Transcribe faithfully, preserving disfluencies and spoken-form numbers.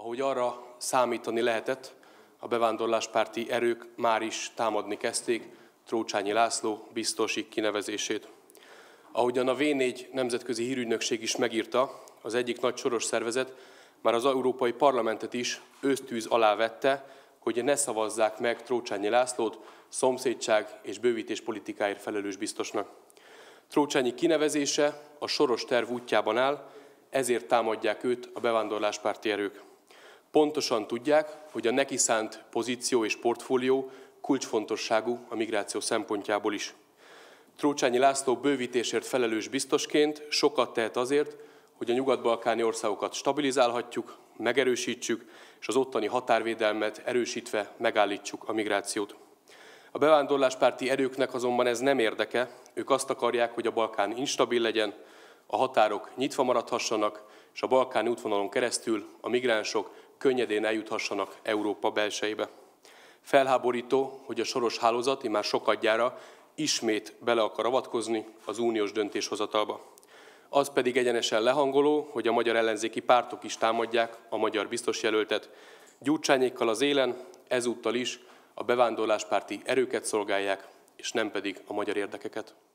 Ahogy arra számítani lehetett, a bevándorláspárti erők már is támadni kezdték Trócsányi László biztosi kinevezését. Ahogyan a vé négy nemzetközi hírügynökség is megírta, az egyik nagy soros szervezet már az Európai Parlamentet is ősztűz alá vette, hogy ne szavazzák meg Trócsányi Lászlót szomszédság és bővítés politikáért felelős biztosnak. Trócsányi kinevezése a soros terv útjában áll, ezért támadják őt a bevándorláspárti erők. Pontosan tudják, hogy a neki szánt pozíció és portfólió kulcsfontosságú a migráció szempontjából is. Trócsányi László bővítésért felelős biztosként sokat tehet azért, hogy a nyugat-balkáni országokat stabilizálhatjuk, megerősítsük, és az ottani határvédelmet erősítve megállítsuk a migrációt. A bevándorláspárti erőknek azonban ez nem érdeke, ők azt akarják, hogy a Balkán instabil legyen, a határok nyitva maradhassanak, és a balkáni útvonalon keresztül a migránsok könnyedén eljuthassanak Európa belsejébe. Felháborító, hogy a soros hálózat immár sokadjára ismét bele akar avatkozni az uniós döntéshozatalba. Az pedig egyenesen lehangoló, hogy a magyar ellenzéki pártok is támadják a magyar biztosjelöltet. Gyurcsányékkal az élen, ezúttal is a bevándorláspárti erőket szolgálják, és nem pedig a magyar érdekeket.